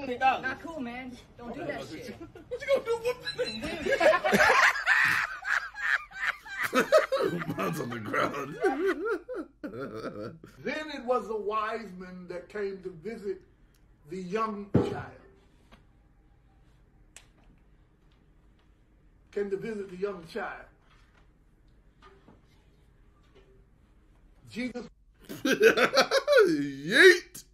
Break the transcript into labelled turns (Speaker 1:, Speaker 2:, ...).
Speaker 1: Not cool, man. Don't do that shit.
Speaker 2: What you gonna do with me?
Speaker 3: Mine's on the ground.
Speaker 2: Then it was a wise man that came to visit the young child. Came to visit the young child. Jesus.
Speaker 3: Yeet.